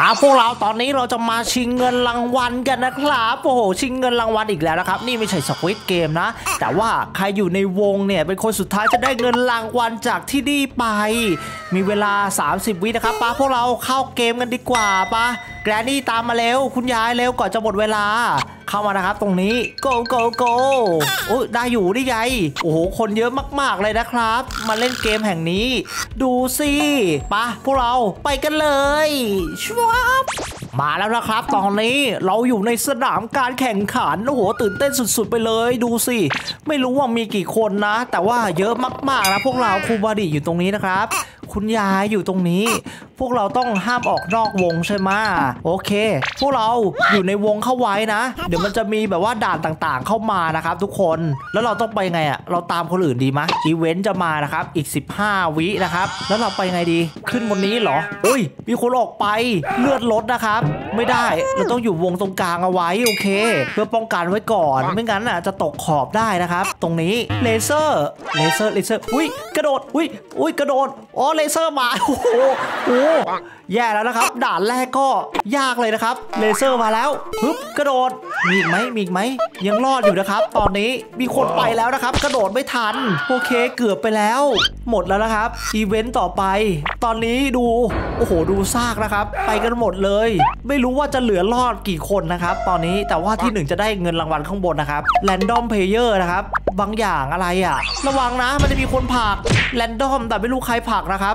พวกเราตอนนี้เราจะมาชิงเงินรางวัลกันนะครับโอ้โหชิงเงินรางวัลอีกแล้วนะครับนี่ไม่ใช่สควิดเกมนะแต่ว่าใครอยู่ในวงเนี่ยเป็นคนสุดท้ายจะได้เงินรางวัลจากที่นี่ไปมีเวลา30 วินะครับป้าพวกเราเข้าเกมกันดีกว่าป้าแกรนนี่ตามมาเร็วคุณยายเร็วก่อนจะหมดเวลาเข้ามานะครับตรงนี้ go go go โอ้ได้อยู่นี่ไงโอ้โหคนเยอะมากๆเลยนะครับมาเล่นเกมแห่งนี้ดูสิปะพวกเราไปกันเลยชวบมาแล้วนะครับตอนนี้เราอยู่ในสนามการแข่งขันโอ้โหตื่นเต้นสุดๆไปเลยดูสิไม่รู้ว่ามีกี่คนนะแต่ว่าเยอะมากๆนะพวกเราครูบาดิอยู่ตรงนี้นะครับคุณยายอยู่ตรงนี้พวกเราต้องห้ามออกนอกวงใช่ไหมโอเคพวกเราอยู่ในวงเข้าไว้นะเดี๋ยวมันจะมีแบบว่าด่านต่างๆเข้ามานะครับทุกคนแล้วเราต้องไปไงอ่ะเราตามคนอื่นดีไหมอีเวนต์จะมานะครับอีก15 วินะครับแล้วเราไปไงดีขึ้นบนนี้เหรออุ้ยมีคนออกไปเลือดลดนะครับไม่ได้เราต้องอยู่วงตรงกลางเอาไว้โอเคเพื่อป้องกันไว้ก่อนไม่งั้นอ่ะจะตกขอบได้นะครับตรงนี้เลเซอร์อุ้ยกระโดดอุ้ยกระโดดอ๋อเลเซอร์มาโอ้โหแย่แล้วนะครับด่านแรกก็ยากเลยนะครับเลเซอร์มาแล้วปึ๊บกระโดดมีอีกไหมยังรอดอยู่นะครับตอนนี้มีคนไปแล้วนะครับกระโดดไม่ทันโอเคเกือบไปแล้วหมดแล้วนะครับอีเวนต์ต่อไปตอนนี้ดูโอ้โหดูซากนะครับไปกันหมดเลยไม่รู้ว่าจะเหลือรอดกี่คนนะครับตอนนี้แต่ว่าที่1จะได้เงินรางวัลข้างบนนะครับแรนดอมเพลเยอร์นะครับบางอย่างอะไรอ่ะระวังนะมันจะมีคนผลักแรนดอมแต่ไม่รู้ใครผลักนะครับ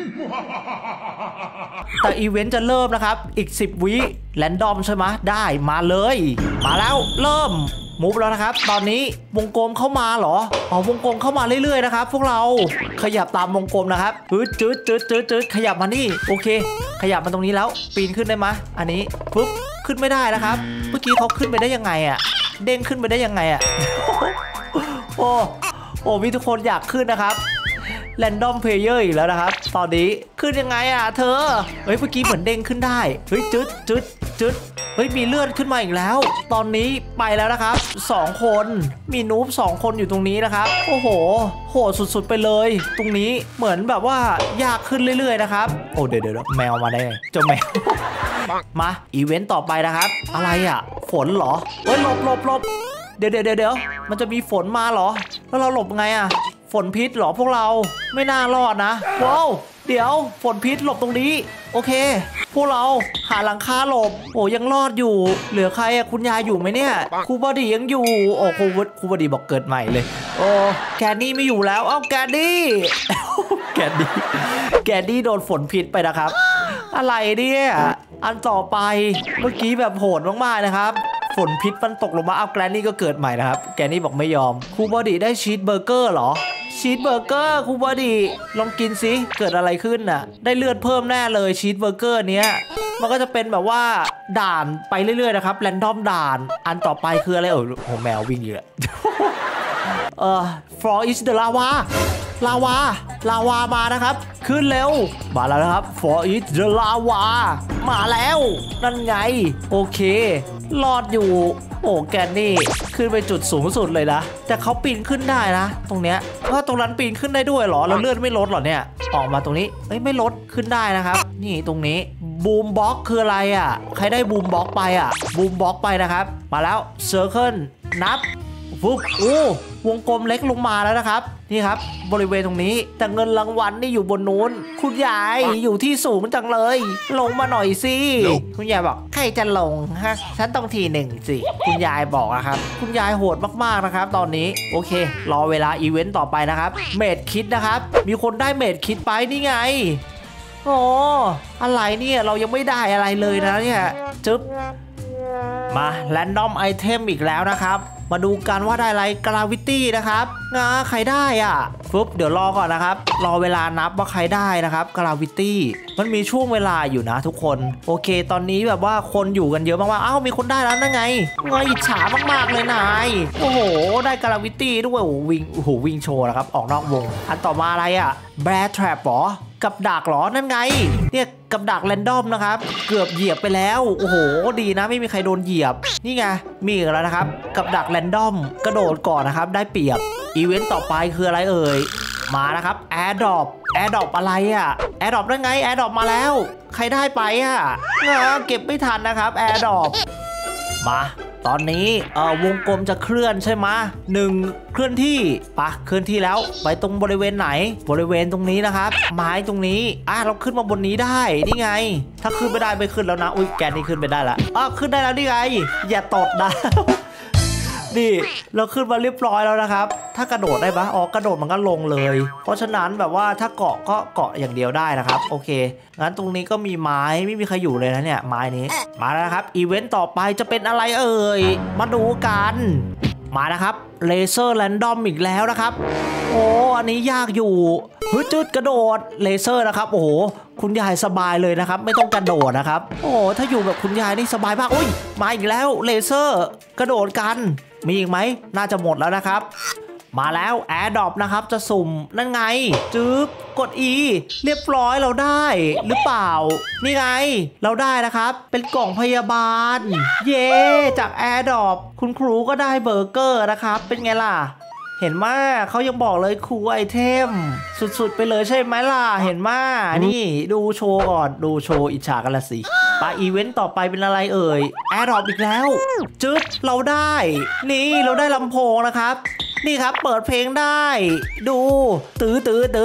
แต่อีเวนต์จะเริ่มนะครับอีก10 วิแรนดอมใช่ไหมได้มาเลยมาแล้วเริ่มมูฟแล้วนะครับตอนนี้วงกลมเข้ามาเหรออ๋อวงกลมเข้ามาเรื่อยๆนะครับพวกเราขยับตามวงกลมนะครับจืดขยับมานี่โอเคขยับมาตรงนี้แล้วปีนขึ้นได้ไหมอันนี้ปุ๊บขึ้นไม่ได้นะครับเมื่อกี้เขาขึ้นไปได้ยังไงอ่ะเด้งขึ้นไปได้ยังไงอ่ะ โอ้มีทุกคนอยากขึ้นนะครับแรนดอมเพลเยอร์อีกแล้วนะครับตอนนี้ขึ้นยังไงอ่ะเธอเฮ้ยเมื่อกี้เหมือนเด้งขึ้นได้เฮ้ยจืดเฮ้ยมีเลือดขึ้นมาอีกแล้วตอนนี้ไปแล้วนะครับ2 คนมีนูบ2 คนอยู่ตรงนี้นะครับโอ้โหโหดสุดๆไปเลยตรงนี้เหมือนแบบว่ายากขึ้นเรื่อยๆนะครับโอ้เดี๋ยวแมวมาได้เจ้าแมว มาอีเวนต์ต่อไปนะครับอะไรอ่ะฝนเหรอเฮ้ยหลบเดี๋ยวมันจะมีฝนมาเหรอแล้วเราหลบไงอ่ะฝนพิษเหรอพวกเราไม่น่ารอดนะว้าวเดี๋ยวฝนพิษหลบตรงนี้โอเคพวกเราหาหลังคาหลบโอ้ยังรอดอยู่เหลือใครอะคุณยายอยู่ไหมเนี่ยครูบดียังอยู่โอ้ครูบดีบอกเกิดใหม่เลยโอ้แกนนี่ไม่อยู่แล้วเอ้าแกนนี่ แกนนี่โดนฝนพิษไปนะครับอะไรเนี่ยอันต่อไปเมื่อกี้แบบโหดมากๆนะครับฝนพิษมันตกลงมาเอาแกรนนี่ก็เกิดใหม่นะครับแกรนนี่บอกไม่ยอมครูบอดี้ได้ชีสเบอร์เกอร์เหรอชีสเบอร์เกอร์ครูบอดี้ลองกินสิเกิดอะไรขึ้นน่ะได้เลือดเพิ่มแน่เลยชีสเบอร์เกอร์เนี้ยมันก็จะเป็นแบบว่าด่านไปเรื่อยๆนะครับแรนดอมด่านอันต่อไปคืออะไรโอ้แมววิ่งเยอะfor is the lava มานะครับขึ้นเร็วมาแล้วนะครับ for is the lava มาแล้วนั่นไงโอเครอดอยู่โอ้แกนนี่ขึ้นไปจุดสูงสุดเลยนะแต่เขาปีนขึ้นได้นะตรงเนี้ยเพราะตรงนั้นปีนขึ้นได้ด้วยเหรอแล้วเลื่อนไม่ลดเหรอเนี่ยออกมาตรงนี้ไม่ลดขึ้นได้นะครับนี่ตรงนี้บูมบ็อกคืออะไรอ่ะใครได้บูมบ็อกไปอ่ะบูมบ็อกไปนะครับมาแล้วเซอร์เคิลนับปุ๊บวงกลมเล็กลงมาแล้วนะครับนี่ครับบริเวณตรงนี้แต่เงินรางวัลนี่อยู่บนนู้นคุณยายอยู่ที่สูงจังเลยลงมาหน่อยสิคุณยายบอกใครจะลงฮะฉันต้องที1สิคุณยายบอกนะครับคุณยายโหดมากๆนะครับตอนนี้โอเครอเวลาอีเวนต์ต่อไปนะครับเมดคิดนะครับมีคนได้เมดคิดไปนี่ไงโอ้อะไรเนี่ยเรายังไม่ได้อะไรเลยนะเนี่ยจึ๊บมาแรนดอมไอเทมอีกแล้วนะครับมาดูกันว่าได้อะไรกราวิตี้นะครับใครได้อ่ะปุ๊บเดี๋ยวรอก่อนนะครับรอเวลานับว่าใครได้นะครับกราวิตี้มันมีช่วงเวลาอยู่นะทุกคนโอเคตอนนี้แบบว่าคนอยู่กันเยอะมากๆอ้าวมีคนได้แล้วนั่นไงอิจฉามากๆเลยนายโอ้โหได้กราวิตี้ด้วยวิ่งโชว์นะครับออกนอกวงอันต่อมาอะไรอ่ะแบร์ทรัปหรอกับดักหรอนั่นไงเนี่ยกับดักแรนดอมนะครับเกือบเหยียบไปแล้วโอ้โหดีนะไม่มีใครโดนเหยียบนี่ไงมีอีกแล้วนะครับกับดักแรนดอมกระโดดก่อนนะครับได้เปรียบอีเวนต์ต่อไปคืออะไรเอ่ยมานะครับแอร์ดรอปอะไรอ่ะแอร์ดรอปได้ไงแอร์ดรอปมาแล้วใครได้ไปอ่ะเก็บไม่ทันนะครับแอร์ดรอปมาตอนนี้วงกลมจะเคลื่อนใช่ไหม1เคลื่อนที่ปะเคลื่อนที่แล้วไปตรงบริเวณไหนบริเวณตรงนี้นะครับไม้ตรงนี้เราขึ้นมาบนนี้ได้นี่ไงถ้าขึ้นไม่ได้ไม่ขึ้นแล้วนะอุ้ยแกนี่ขึ้นไปได้ละขึ้นได้แล้วนี่ไงอย่าตดนะ นี่เราขึ้นมาเรียบร้อยแล้วนะครับถ้ากระโดดได้ปะกระโดดมันก็ลงเลยเพราะฉะนั้นแบบว่าถ้าเกาะก็เกาะอย่างเดียวได้นะครับโอเคงั้นตรงนี้ก็มีไม้ไม่มีใครอยู่เลยนะเนี่ยไม้นี้มาแล้วครับอีเวนต์ต่อไปจะเป็นอะไรเอ่ยมาดูกันมานะครับเลเซอร์แรนดอมอีกแล้วนะครับโอ้อันนี้ยากอยู่จุดกระโดดเลเซอร์นะครับโอ้โหคุณยายสบายเลยนะครับไม่ต้องกระโดดนะครับโอ้ถ้าอยู่แบบคุณยายนี่สบายมากอุ้ยมาอีกแล้วเลเซอร์กระโดดกันมีอีกไหมน่าจะหมดแล้วนะครับมาแล้วแอร์ดรอปนะครับจะสุ่มนั่นไงจึ๊บกด E เรียบร้อยเราได้หรือเปล่านี่ไงเราได้นะครับเป็นกล่องพยาบาลเย่จากแอร์ดรอปคุณครูก็ได้เบอร์เกอร์นะครับเป็นไงล่ะเห็นมาเขายังบอกเลยครูไอเทมสุดๆไปเลยใช่ไหมล่ะเห็นมานี่ดูโชว์ก่อนดูโชว์อิจฉากันละสิไปอีเวนต์ต่อไปเป็นอะไรเอ่ยแอร์ดรอปอีกแล้วจึ๊บเราได้นี่เราได้ลำโพงนะครับนี่ครับเปิดเพลงได้ดูตื้อ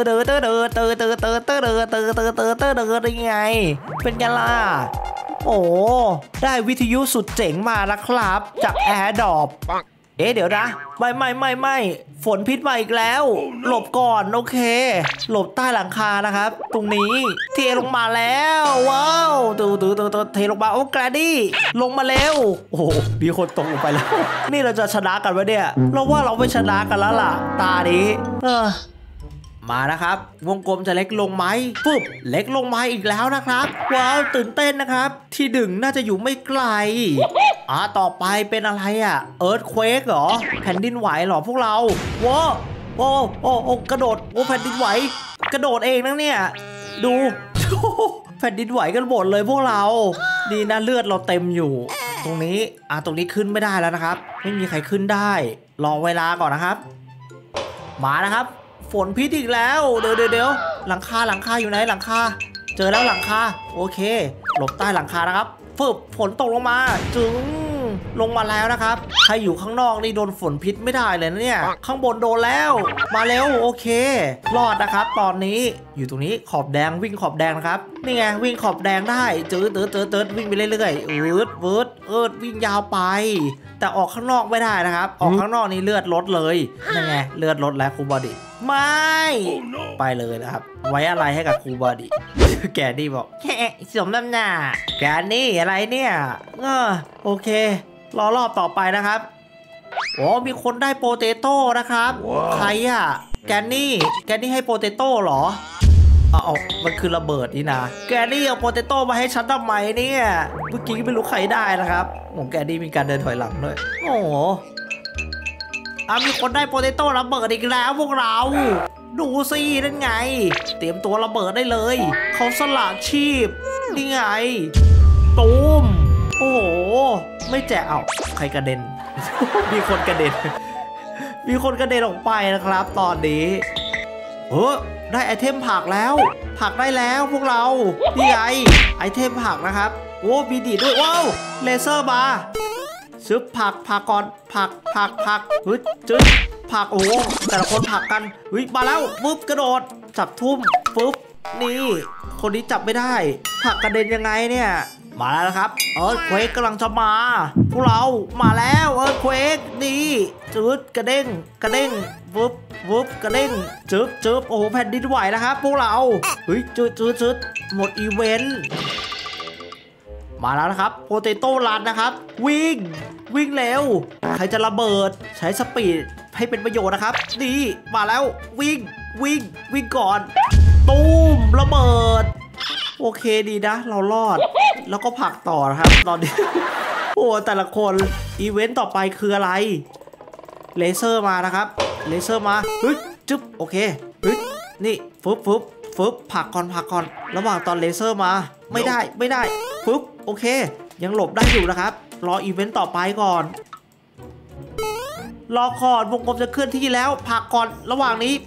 ยังไงเป็นไงล่ะโอ้ได้วิทยุสุดเจ๋งมาแล้วครับจากแอร์ดรอปเดี๋ยวนะไม่ฝนพิษมาอีกแล้วหลบก่อนโอเคหลบใต้หลังคานะครับตรงนี้เทลงมาแล้วว้าวเทลงมาโอ้แกรดี้ลงมาเร็วโอ้มีคนตกลงไปแล้วนี่เราจะชนะกันไหมเนี่ยเราว่าเราไม่ชนะกันแล้วล่ะตานี้มานะครับวงกลมจะเล็กลงไหมปึ๊บเล็กลงมาอีกแล้วนะครับว้าวตื่นเต้นนะครับที่ดึงน่าจะอยู่ไม่ไกลต่อไปเป็นอะไรเอิร์ธเควกเหรอแผ่นดินไหวเหรอพวกเราว้าวโอ้กระโดดแผ่นดินไหวกระโดดเองนะเนี่ยดูแผ่นดินไหวกันหมดเลยพวกเราดีนะเลือดเราเต็มอยู่ตรงนี้ตรงนี้ขึ้นไม่ได้แล้วนะครับไม่มีใครขึ้นได้รอเวลาก่อนนะครับมานะครับฝนพิษอีกแล้วเดี๋ยวหลังคาอยู่ไหนหลังคาเจอแล้วหลังคาโอเคหลบใต้หลังคานะครับฝนตกลงมาจึงลงมาแล้วนะครับใครอยู่ข้างนอกนี่โดนฝนพิษไม่ได้เลยนะเนี่ยข้างบนโดนแล้วมาเร็วโอเครอดนะครับตอนนี้อยู่ตรงนี้ขอบแดงวิ่งขอบแดงนะครับนี่ไงวิ่งขอบแดงได้เจอวิ่งไปเรื่อยๆวิ่งยาวไปแต่ออกข้างนอกไม่ได้นะครับออกข้างนอกนี่เลือดลดเลยนั่นไงเลือดลดแล้วครูบอดี้ไม่ไปเลยนะครับไว้อะไรให้กับครูบอดี้แกนี่บอกแค่สมน้ำหน้าแกนี่อะไรเนี่ยโอเครอรอบต่อไปนะครับโอ้มีคนได้โปเตโต้นะครับใครแกนี่ให้โปเตโต้เหรอมันคือระเบิดนี่นะแกนี่เอาโปเตโต้มาให้ฉันทำไมเนี่ยเมื่อกี้ไม่รู้ใครได้นะครับแกนี่มีการเดินถอยหลังด้วยโอ้โหมีคนได้โปเตโต้ระเบิดอีกแล้วพวกเราดูสินั่นไงเตรียมตัวระเบิดได้เลยเขาสละชีพนี่ไงตูมโอ้โหไม่แจกใครกระเด็น มีคนกระเด็นออกไปนะครับตอนนี้ได้ไอเทมผักแล้วผักได้แล้วพวกเรานี่ไงไอเทมผักนะครับโอ้มีดีด้วยว้าวเลเซอร์มาซื้อผักก่อนผักจึ๊ดผักโอ้แต่ละคนผักกันมาแล้วปุ๊บกระโดดจับทุ่มปุ๊บนี่คนนี้จับไม่ได้ผักกระเด็นยังไงเนี่ยมาแล้วนะครับเควกกำลังจะมาพวกเรามาแล้วเควกนี่จึ๊ดกระเด้งปุ๊บกระเด้งจึ๊บโอ้แผ่นดินไหวนะครับพวกเราจึ๊ดหมดอีเวนต์มาแล้วนะครับโปเตโต้รันนะครับวิ่งเร็วใครจะระเบิดใช้สปีดให้เป็นประโยชน์นะครับนี่มาแล้ววิ่งก่อนตูมระเบิดโอเคดีนะเรารอดแล้วก็ผลักต่อนะครับตอนนี้ โอ้แต่ละคนอีเวนต์ต่อไปคืออะไรเลเซอร์มานะครับเลเซอร์มาจึ๊บโอเคนี่ฟึบผลักก่อนระหว่างตอนเลเซอร์มาไม่ได้ฟึบโอเคยังหลบได้อยู่นะครับรออีเวนต์ต่อไปก่อนรอก่อนวงกลมจะเคลื่อนที่แล้วผลักก่อนระหว่างนี้ผ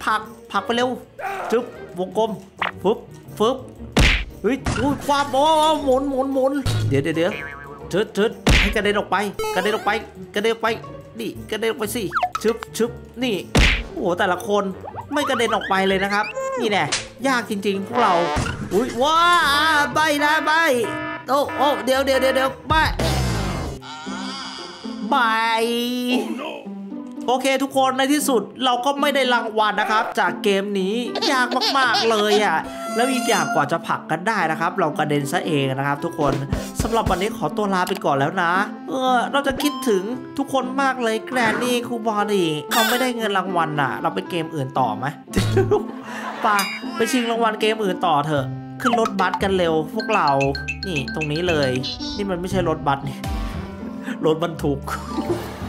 ผลักไปเร็วจึ๊บวงกลมฟึบฟึบเฮ้ยความโอ้หมุนเดี๋ยวจึ๊ดให้กระเด็นออกไปนี่กระเด็นออกไปสิชึบนี่โอ้แต่ละคนไม่กระเด็นออกไปเลยนะครับนี่แน่ยากจริงๆพวกเราอุ้ยว้าใบนะใบโอ้เดี๋ยวใบโอเคทุกคนในที่สุดเราก็ไม่ได้รางวัลนะครับจากเกมนี้ยากมากๆเลยอ่ะแล้วอีกอย่างกว่าจะผลักกันได้นะครับเรากระเด็นซะเองนะครับทุกคนสำหรับวันนี้ขอตัวลาไปก่อนแล้วนะเราจะคิดถึงทุกคนมากเลยแกรนนี่ครูบอดี้เราไม่ได้เงินรางวัลน่ะเราไปเกมอื่นต่อไหม ไปชิงรางวัลเกมอื่นต่อเถอะขึ้นรถบัสกันเร็วพวกเรานี่ตรงนี้เลยนี่มันไม่ใช่รถบัสนี่รถบรรทุก